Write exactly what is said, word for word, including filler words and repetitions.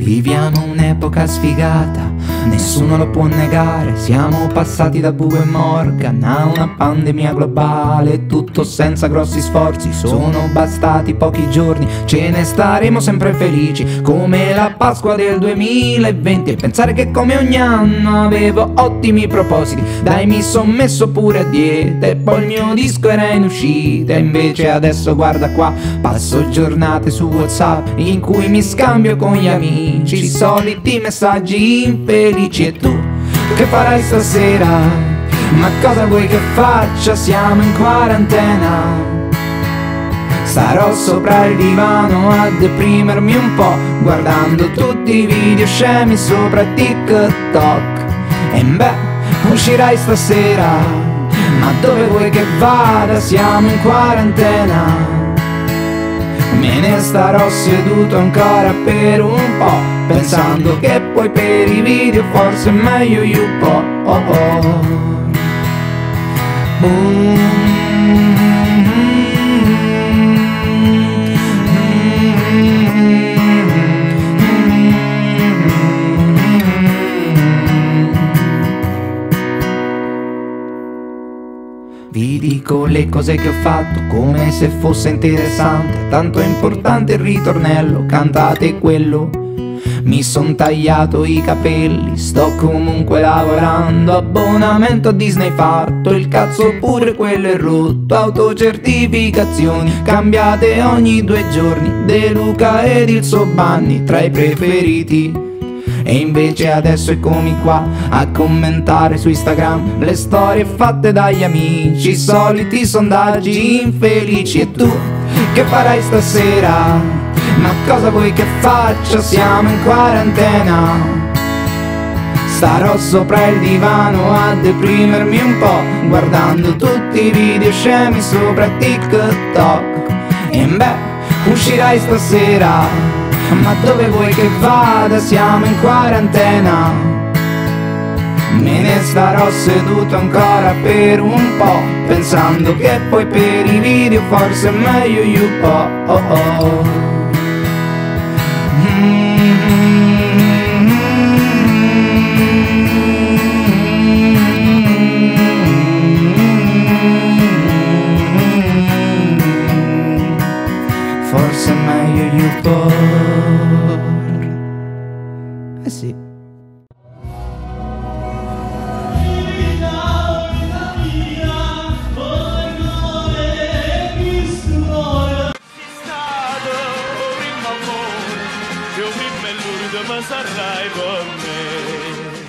Viviamo un'epoca sfigata, nessuno lo può negare. Siamo passati da Bugo e Morgan a una pandemia globale, tutto senza grossi sforzi. Sono bastati pochi giorni, ce ne staremo sempre felici, come la Pasqua del duemilaventi. E pensare che come ogni anno avevo ottimi propositi, dai mi son messo pure a dieta e poi il mio disco era in uscita. Invece adesso guarda qua, passo giornate su WhatsApp in cui mi scambio con gli amici i soliti messaggi infelici. E tu che farai stasera? Ma cosa vuoi che faccia? Siamo in quarantena. Starò sopra il divano a deprimermi un po', guardando tutti i video scemi sopra TikTok. E beh, uscirai stasera, ma dove vuoi che vada? Siamo in quarantena. Me ne starò seduto ancora per un po', pensando che poi per i video forse è meglio YouPo. Oh oh. Vi dico le cose che ho fatto come se fosse interessante, tanto è importante il ritornello, cantate quello. Mi son tagliato i capelli, sto comunque lavorando, abbonamento a Disney fatto, il cazzo pure quello è rotto, autocertificazioni cambiate ogni due giorni, De Luca ed il suo Bunny tra i preferiti. E invece adesso eccomi qua a commentare su Instagram le storie fatte dagli amici, i soliti sondaggi infelici. E tu che farai stasera? Ma cosa vuoi che faccia? Siamo in quarantena. Starò sopra il divano a deprimermi un po', guardando tutti i video scemi sopra TikTok. E beh, uscirai stasera, ma dove vuoi che vada? Siamo in quarantena. Me ne starò seduto ancora per un po', pensando che poi per i video forse è meglio YouPo. Oh oh. Forse è meglio YouPo. Eh sì. Io mi bell'urdo ma sarai con me.